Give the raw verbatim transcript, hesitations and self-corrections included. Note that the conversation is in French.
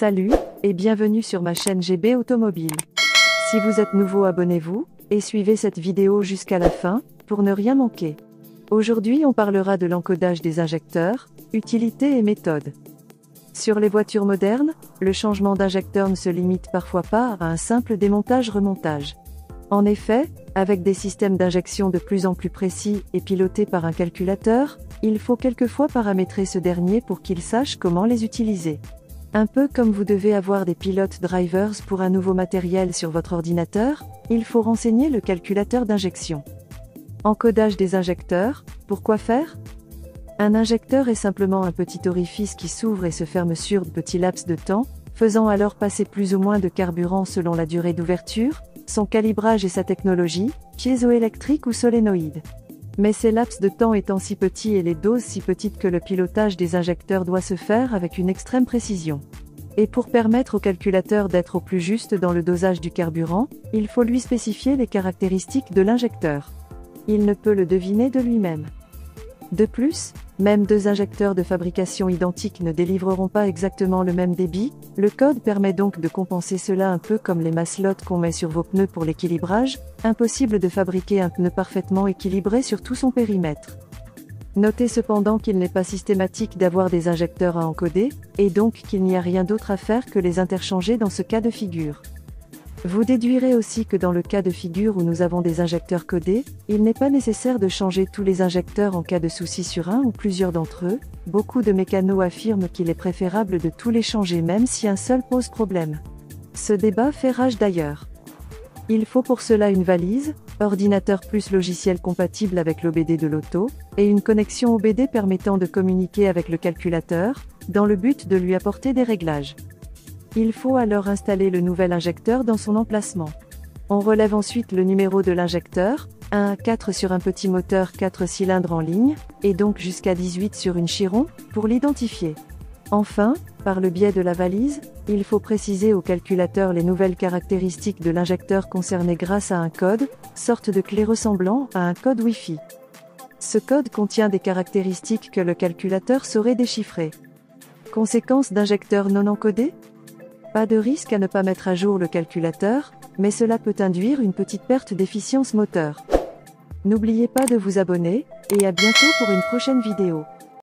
Salut, et bienvenue sur ma chaîne G B Automobile. Si vous êtes nouveau, abonnez-vous, et suivez cette vidéo jusqu'à la fin, pour ne rien manquer. Aujourd'hui on parlera de l'encodage des injecteurs, utilité et méthode. Sur les voitures modernes, le changement d'injecteur ne se limite parfois pas à un simple démontage-remontage. En effet, avec des systèmes d'injection de plus en plus précis et pilotés par un calculateur, il faut quelquefois paramétrer ce dernier pour qu'il sache comment les utiliser. Un peu comme vous devez avoir des pilotes drivers pour un nouveau matériel sur votre ordinateur, il faut renseigner le calculateur d'injection. Encodage des injecteurs, pourquoi faire ? Un injecteur est simplement un petit orifice qui s'ouvre et se ferme sur de petits laps de temps, faisant alors passer plus ou moins de carburant selon la durée d'ouverture, son calibrage et sa technologie, piézoélectrique ou solénoïde. Mais ces laps de temps étant si petits et les doses si petites que le pilotage des injecteurs doit se faire avec une extrême précision. Et pour permettre au calculateur d'être au plus juste dans le dosage du carburant, il faut lui spécifier les caractéristiques de l'injecteur. Il ne peut le deviner de lui-même. De plus, même deux injecteurs de fabrication identiques ne délivreront pas exactement le même débit, le code permet donc de compenser cela un peu comme les maslots qu'on met sur vos pneus pour l'équilibrage, impossible de fabriquer un pneu parfaitement équilibré sur tout son périmètre. Notez cependant qu'il n'est pas systématique d'avoir des injecteurs à encoder, et donc qu'il n'y a rien d'autre à faire que les interchanger dans ce cas de figure. Vous déduirez aussi que dans le cas de figure où nous avons des injecteurs codés, il n'est pas nécessaire de changer tous les injecteurs en cas de souci sur un ou plusieurs d'entre eux. Beaucoup de mécanos affirment qu'il est préférable de tous les changer même si un seul pose problème. Ce débat fait rage d'ailleurs. Il faut pour cela une valise, ordinateur plus logiciel compatible avec l'O B D de l'auto, et une connexion O B D permettant de communiquer avec le calculateur, dans le but de lui apporter des réglages. Il faut alors installer le nouvel injecteur dans son emplacement. On relève ensuite le numéro de l'injecteur, un à quatre sur un petit moteur quatre cylindres en ligne, et donc jusqu'à dix-huit sur une Chiron, pour l'identifier. Enfin, par le biais de la valise, il faut préciser au calculateur les nouvelles caractéristiques de l'injecteur concerné grâce à un code, sorte de clé ressemblant à un code Wi-Fi. Ce code contient des caractéristiques que le calculateur saurait déchiffrer. Conséquence d'injecteurs non encodés ? Pas de risque à ne pas mettre à jour le calculateur, mais cela peut induire une petite perte d'efficience moteur. N'oubliez pas de vous abonner, et à bientôt pour une prochaine vidéo.